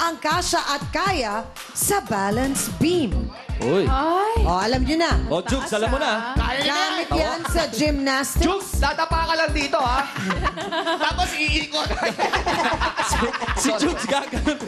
ang kasya at kaya sa balance beam? Uy. Alam nyo na. Jugs, alam mo na. Kaya na yan. Gamit yan sa gymnastics. Jugs, tatapa ka lang dito, ha? Tapos iikot. Si Jugs gagawin.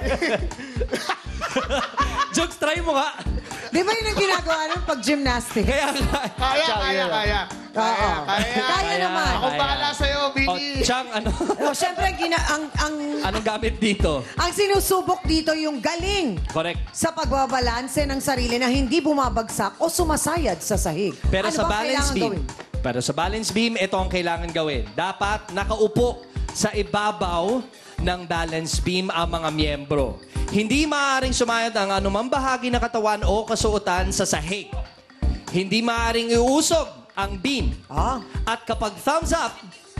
Jugs, try mo nga. Di ba yun ang ginagawa nun pag gymnastics? Kaya nga. Kaya. Kaya naman. Ako bahala sa'yo, O, Bini. Chang, ano? Siyempre, Anong gamit dito? ang sinusubok dito yung galing Correct. sa pagbabalanse ng sarili na hindi bumabagsak o sumasayad sa sahig. Pero Ano sa bang balance kailangan beam, gawin? pero sa balance beam, ito ang kailangan gawin. Dapat nakaupo sa ibabaw ng balance beam ang mga miyembro. Hindi maaaring sumayad ang anumang bahagi ng katawan o kasuotan sa sahig. Hindi maaaring iusog ang beam. At kapag thumbs up,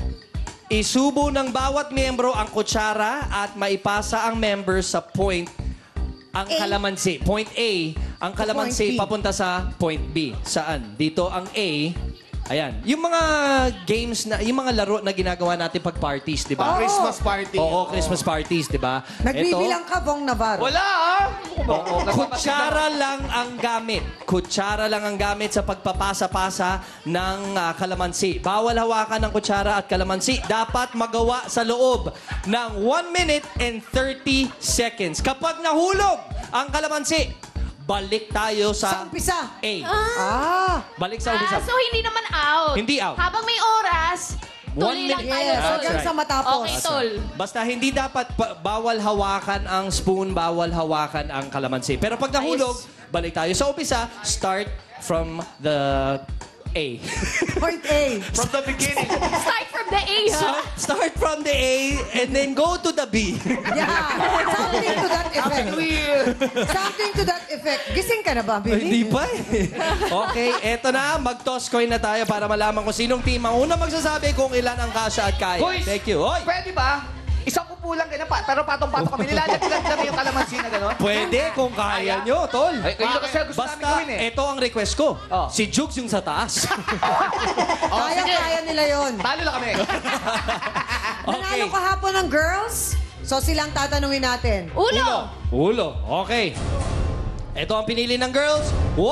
isubo ng bawat miyembro ang kutsara at maipasa ang member sa point ang kalamansi. Point A, ang kalamansi Point B. papunta sa point B. Saan? Dito ang A. Ayan. Yung mga games na, yung mga laro na ginagawa natin pag parties, di ba? Christmas party. Oo, Christmas parties, di ba? Nagbibilang ka, Bong Navarro. Wala, ha? Kutsara lang ang gamit. Kutsara lang ang gamit sa pagpapasa-pasa ng kalamansi. Bawal hawakan ng kutsara at kalamansi. Dapat magawa sa loob ng 1 minute and 30 seconds. Kapag nahulog ang kalamansi, balik tayo Sa sa umpisa. A. Balik sa umpisa. So hindi naman out. Hindi out. Habang may oras, 1 tuloy lang minute. tayo. Yes, That's hanggang right. sa matapos. Okay, tol. Basta hindi dapat bawal hawakan ang spoon, bawal hawakan ang kalamansi. Pero pag nahulog, balik tayo sa umpisa. Start from the A. Point A. From the beginning. Start from the A, ha? Start from the A and then go to the B. Yeah. Something to that effect. Something to that effect. Gising ka na ba, Billy? Hindi pa eh. Okay, eto na. Mag-toss coin na tayo para malaman kung sinong team ang unang magsasabi kung ilan ang kasya at kaya. Boys, Thank you. Hoy! Pwede ba? Isang upo lang ganyan pa. Pero patong-patong kami. Nilalaglag kami yung kalamansi na gano'n. Pwede kung kaya nyo, tol. Ay, yun kasi gusto namin Basta, gawin eh. ito ang request ko. Oh. Si Jukes yung sa taas. Kaya nila yon. Talo lang kami. Nanalo kahapon ng girls? So silang tatanungin natin. Ulo! Ulo. Okay. Ito ang pinili ng girls.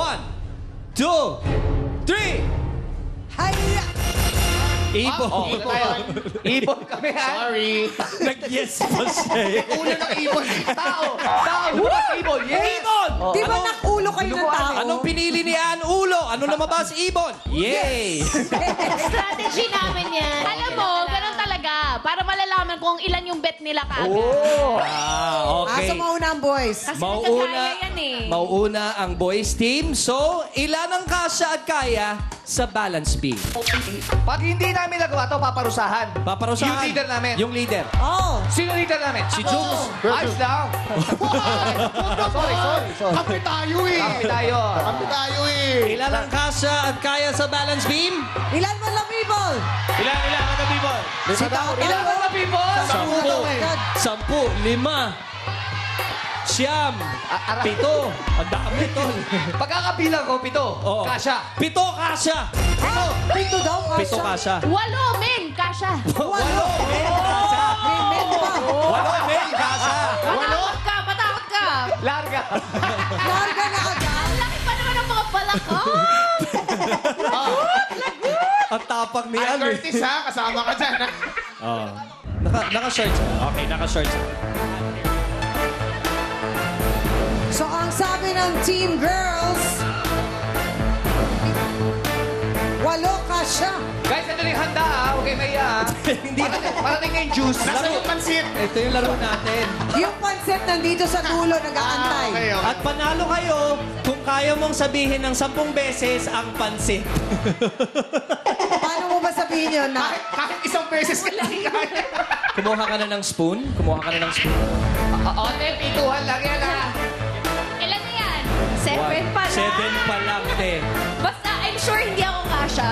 1, 2, 3. Hayya! Ibon. Ibon kami, ha? Sorry. Nag-yes pa siya eh. Ulo ng ibon. Tao. Bukas ibon. Yes. Ibon! Di ba nakulo kayo ng tao? Anong pinili ni Ann? Ulo. Ano lumabas? Ibon. Yay! Strategy namin yan. Alam mo, ganun talaga. Para malalaman kung ilan yung bet nila kaagad. Okay. So mauna ang boys. Kasi nagkakaya yan eh. Mauuna ang boys team. So, ilan ang kasya at kaya sa balance beam? Pag hindi namin nagawa to, paparusahan. Paparusahan. Yung leader namin. Yung leader. Oh. Sino leader namin? Si Jukes. Ayos lang. Sorry. Kami tayo eh. Kami tayo. Kami tayo eh. Ilan ang kasya at kaya sa balance beam? Ilan man lang people? Ilan mga people? Si Tao. Ilan ba na people? 10, 5, 7, 8. Ang dami to. Pagkakabilang ko, 7. Oo. Kasha. 7 kasya. Pito daw. 7 kasya. 8 men, kasha. 8 men kasya. May men pa. 8 men kasya. Matakot ka. Larga. Larga na agad. Ang laki pa naman ng mga balak. Ang tapang ni Al Al. eh. Curtis ha, kasama ka dyan ha. Oh. Naka-shorts. Okay, naka-shorts. So ang sabi ng Team Girls, 8 kasya. Guys, ito na yung handa, ha? Okay, may Hindi. parating na yung juice. Nasa yung pansit. Ito yung laro natin. Yung pansit nandito sa dulo, nag-aantay. Okay. At panalo kayo kung kaya mong sabihin ng 10 beses ang pansit. Paano mo ba sabihin yun na? Kahit isang beses ka lang kaya. Kumuha ka na ng spoon. Ote, pituhan lang yan, ha? Ilan na yan? 7 pa lang. 7 pa lang, te. Basta, I'm sure hindi ako kasha.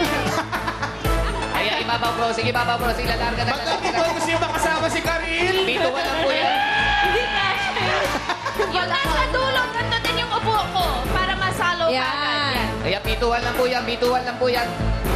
Ayan, ibabaw bro. Sige, lalarga na. Ba't dito gusto niyo makasama si Karil? Pituhan lang po yan. Hindi kasha. Yung nasa dulo, ganito din yung upo ko. Para masalo ka agad. Yan. Ayan, pituhan lang po yan.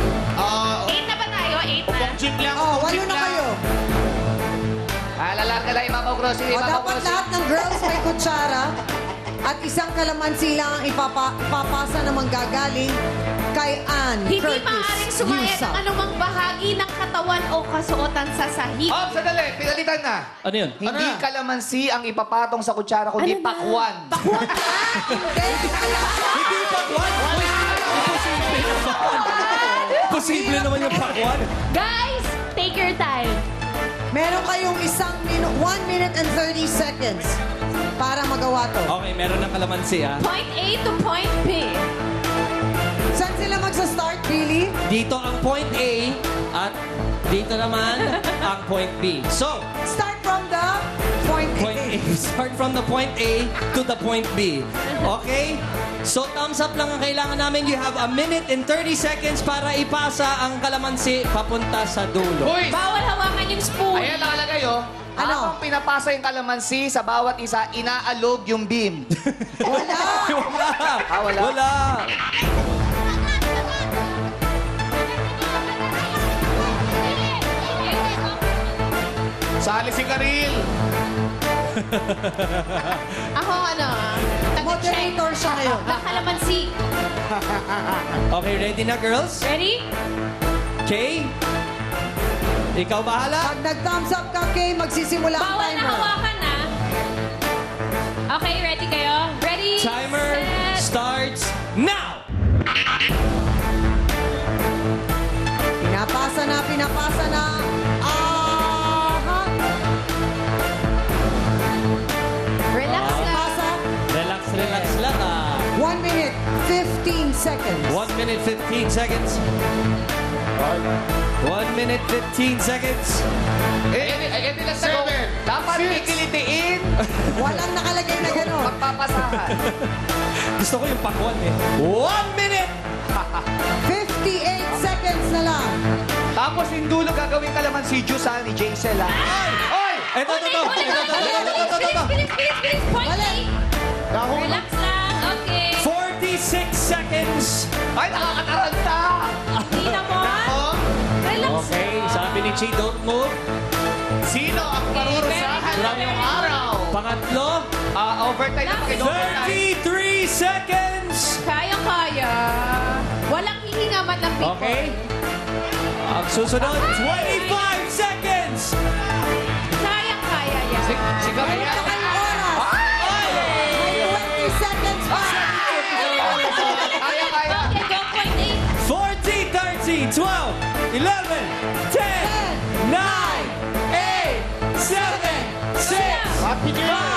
8 na ba tayo? 8 na? Chip lang. Oh, 8 na kayo. Lalarga nila ibabaw grocery. O Ibabaw dapat grocery. lahat ng girls may kutsara at isang kalamansi lang ang ipapasa na manggagaling kay Ann Hindi Curtis maaaring sumayad Yusa. ang anumang bahagi ng katawan o kasuotan sa sahig. Oh, sandali. Pinalitan na. Ano yun? Hindi kalamansi ang ipapatong sa kutsara, kundi Ano na? pakwan. Pakwan na! Hindi pakwan! Imposible naman. Imposible naman yung pakwan. Guys, take your time. Meron kayong 1 minute and 30 seconds para magawa to. Okay, meron ng kalamansi, ha? Point A to point B. Saan sila magsa-start, Billy? Dito ang point A at dito naman ang point B. So, Start from the point point A. Start from the point A to the point B. Okay? So, thumbs up lang ang kailangan namin. You have 1 minute and 30 seconds para ipasa ang kalamansi papunta sa dulo. Boys! Bawal hawakan yung spoon. Ayan nakalagay, oh. Ano? Habang pinapasa yung kalamansi, sa bawat isa, inaalog yung beam. Wala! Wala! Wala? Wala! Sali si Karil. Ako ano, taga-check. Moderator siya ngayon. Kalamansi. Okay, ready na, girls? Ready? Okay? Ikaw bahala? Pag nag-thumbs up ka, Kay, magsisimula ang Bawal na timer. hawakan, ha? Okay, ready kayo? Ready? Timer set. starts now! Pinapasa na, pinapasa na. Aha! Relax lang. Pasa. Relax, relax lang, 1 minute, 15 seconds. 1 minute, 15 seconds. 1 minute, 15 seconds. Nila sa dapat kikilitiin, Walang nakalagay na gano'n. magpapasahan. Gusto ko yung pakwan, eh. 1 minute! 58 seconds na lang. Tapos yung dulo gagawin kalamansi juice, ha, ni Jaisel, ha? Oy! Ito, ito, ito. Ulit, Ito, ito, ito, ito, ito, ito. Bilis, bilis, bilis. Point Wala. A. Relax lang. Okay. 46 seconds. Ay, nakakataranta! Hindi naman. Oh, Relax. Okay, sabi ni Chi, don't move. sino ang parurusahan very ngayong araw? Pangatlo, Overtime na pag 33 seconds. Kaya-kaya. Walang hihinga man lang before. Okay. Ang susunod, 25 seconds. Kaya-kaya yan. Si Gabriel. Meron na kayong oras. May 20 seconds pa. Kaya, kaya. Okay, go point A. 40, 30, 12, 11, 10, 9, 8, 7, 6, 5, 4,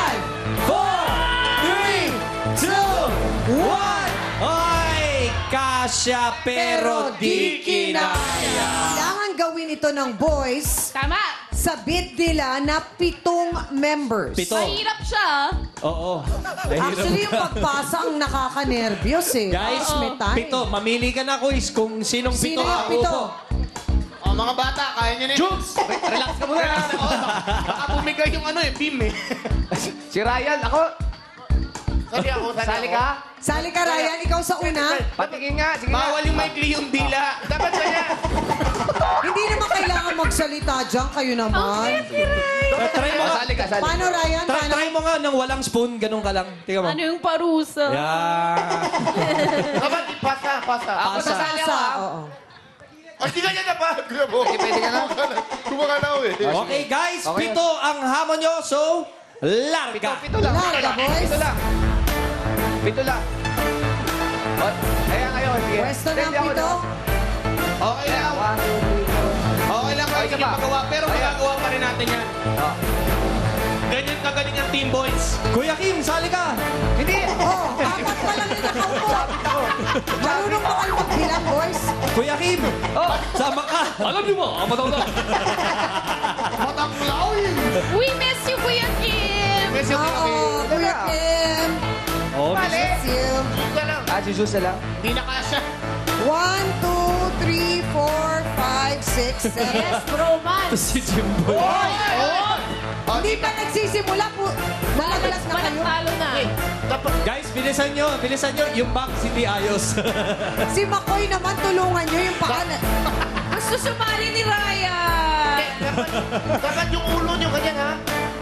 3, 2, 1. Ay, kasya pero di kinaya. Kailangan gawin ito ng boys Tama. sa bid nila na 7 members. Pito. Mahirap siya. Oo. Actually, yung pagpasa ang nakaka-nervyos eh. Guys, Tapos may time. pito. Mamili ka na, quiz, kung sinong Sino pito yung ang pito? upo. Oh, mga bata, kaya nyo na yun. Jules! Relax ka muna. Relax na, oh. Baka bumigay yung ano eh, beam eh. Si Ryan, ako. Sali ako, Sali ka? Sali ka, Ryan. Ikaw sa una. Patingin nga. Sige nga. Bawal yung maikli yung dila. Dapat ba yan? Hindi naman kailangan magsalita dyan. Kayo naman. Try mo nga. Sali ka, sali. Paano, Ryan? Paano? Try mo nga ng walang spoon, ganun ka lang. Tingnan mo. Ano yung parusa? Yeah. Dapat ipasa, pasa. Ako Pasa. sasali ako, Pasa, ha? oo. Ay, di ganyan na pa. Kuya mo. Pwede, pwede ka na. Kumaka na ako eh. Okay, guys. Okay. Pito ang hamon nyo. So, larga. Pito lang. Pito Larga, lang. boys. Pito lang. Pito lang. O, ayan kayo. Sige. Pwesto ng Ready ako pito. na. Okay lang. 1, 2, 3, 4. Okay lang kayo Ay, isa sige pa. magawa. Pero Ayan. magagawa pa rin natin yan. Oh. Ganyan kagaling ang team boys. Kuya Kim, sali ka. Hindi. Oh, apat pa lang yung nakaupo. Marunong ba kayo magbilang, boys? Kuya Kim, Oh. sama ka. Alam niyo mo, ang mataw na. Mataklaw yun. We miss you, Kuya Kim. Yes, yung Oo, Kuya Kim. Oh, Mali. Miss you. ka lang. Ah, si Zeus na lang. Hindi na kasya. 1, 2, 3, 4, 5, 6, 7. Yes, bromance. si Jimboy. Oh, Hindi pa nagsisimula po. Malaglag na Walang kayo. talo na. dapat Guys, bilisan nyo. Bilisan nyo. Yung box hindi ayos. Si Makoy naman, tulungan nyo yung paan. Gusto sumali ni Ryan. dapat yung ulo nyo ganyan ha.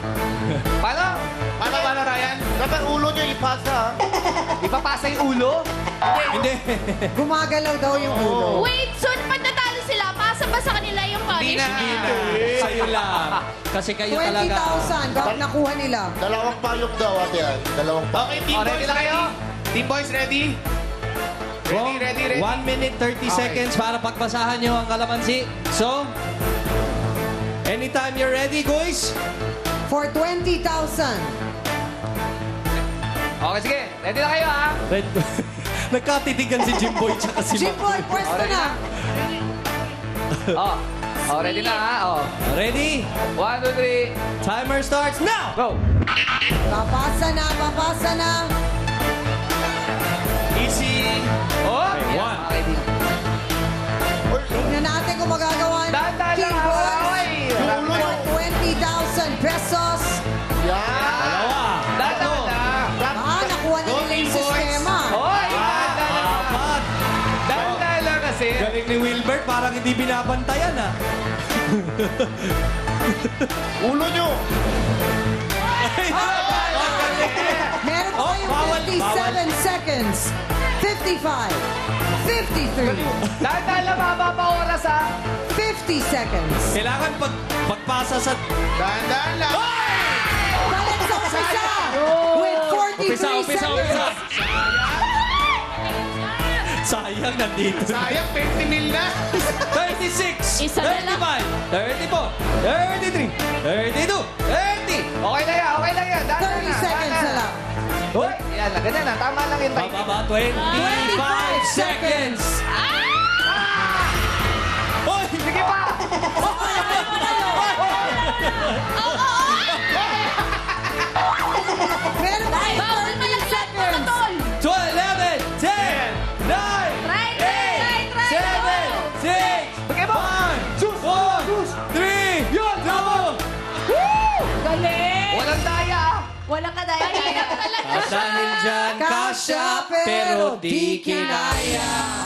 Paano? Paano, Ryan? Dapat ulo niya ipasa. Ipapasa yung ulo? Hindi. Gumagalaw daw yung ulo. Wait, so pag natalo sila, pasa ba sa kanila yung Hindi na. punishment? Sa'yo lang. Kasi kayo talaga. 20,000. Bakit nakuha nila? Dalawang payong daw, ate yan. Dalawang payong. Okay, Team Oh, Boys, ready na kayo? Team Boys, ready? Ready. 1 minute 30 seconds para pagbasahan nyo ang kalamansi. So, anytime you're ready, guys. For 20,000. Okay, sige. Ready na kayo, ha? Nagkatitigan si Jimboy tsaka si Jimboy, pwesto ready na. Oh. Oh, ready na, ha? Oh. Ready? 1, 2, 3. Timer starts now! Go! Papasa na, papasa na. Easy. Oh! Okay, one. Okay, di. Tignan natin kung magagawa ng Dahan-dahan King lang, Boys. away. Yung ulo For niya. 20,000 pesos. Yan. Dalawa. Dahan-dahan lang. Nakuha na Go, nila yung King Boys. sistema. Hoy! Dahan-dahan lang. Apat. Dahan-dahan lang kasi. Galing ni Wilbert, parang hindi binabantayan ah. Ulo niyo. Meron pa Oh, kayong bawal, 57 seconds. 55. 53. Dahan-dahan lang, mahaba pa oras, ha? 50 seconds. Kailangan pagpasa sa... Dahan-dahan lang. Balik sa umpisa. With 43 seconds. Sayang, nandito. Sayang, 20 mil na. 36, Isa na lang. 35, 34, 33, 32, 30. Okay na yan, okay lang yan. Dahan-dahan 30 na, seconds dahan-dahan. na lang. Hoy! Yan lang, ganyan lang. Tama lang yung time. Bababa, 25 seconds. Hoy! Sige pa! Meron pa kayong Bawal 30 malaglag, seconds. tol. 11, 10, 9, Try, 8, 7, 6, Bigay mo! 5, 4, 3, 2, Galing! Walang daya, ah. Walang kadaya. Mahirap talaga At dahil dyan, Kasya, kasya, pero di kinaya.